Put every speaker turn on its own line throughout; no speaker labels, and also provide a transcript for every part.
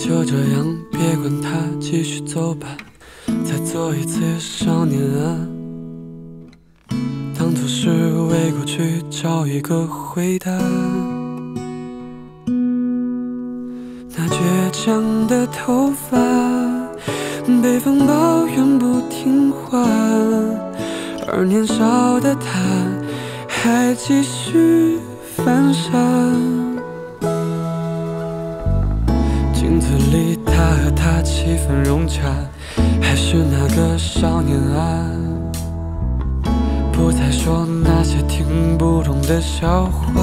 就这样，别管它，继续走吧，再做一次少年啊。当作是为过去找一个回答。那倔强的头发被风抱怨不听话，而年少的他还继续犯傻。镜子里他和她气氛融洽，还是那个少年啊，不再说那些听不懂的笑话。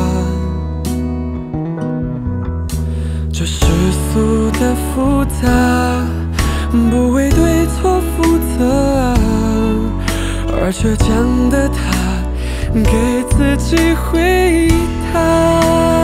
这世俗的复杂，不为对错负责啊，而倔强的他给自己回答。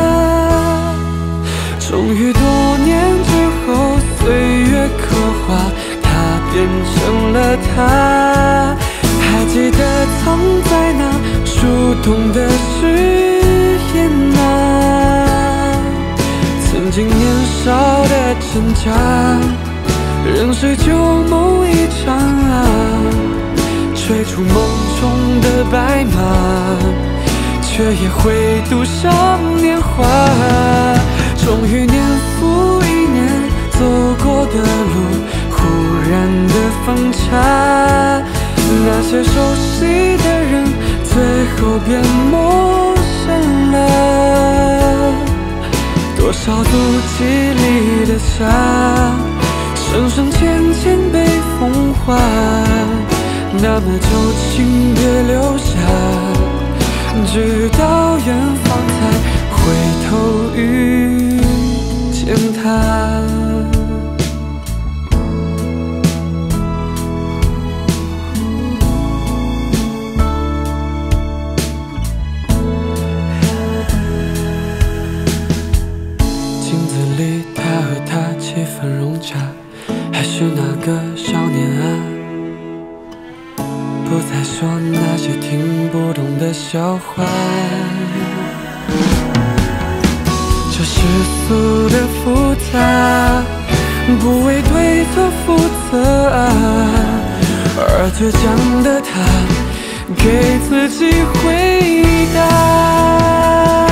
终于多年之后，岁月刻画，他变成了他。还记得藏在那树洞的誓言啊，曾经年少的挣扎，任谁旧梦一场啊，追逐梦中的白马，却也会赌上年华。终于年复一年走过的路，忽然的分岔，那些熟悉的人最后变陌生了。多少足迹里的沙，深深浅浅被风化，那么就请别留下，直到远方才回头遇见他。镜子里他和她气氛融洽，还是那个少年啊，不再说那些听不懂的笑话。这世俗的复杂，不为对错负责啊，而倔强的他给自己回答。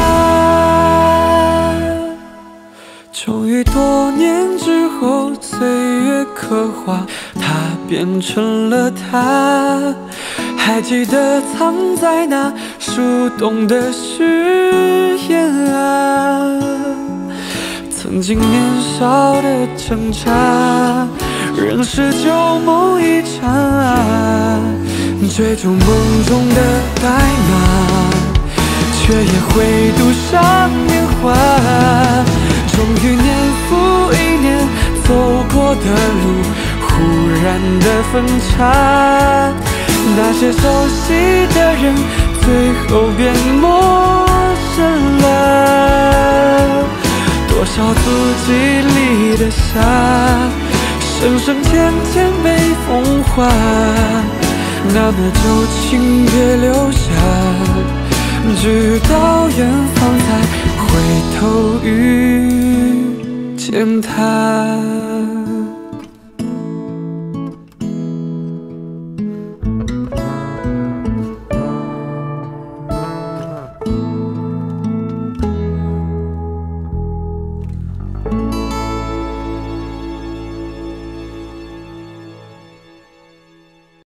终于多年之后，岁月刻画，他变成了他。还记得藏在那树洞的誓言啊，曾经年少的挣扎，仍是旧梦一场啊，追逐梦中的白马，却也会赌上年华。终于年复一年走过的路，忽然的分岔，那些熟悉的人最后变陌生了。多少足迹里的沙，深深浅浅被风化，那么就请别留下，直到远方才回头遇见他。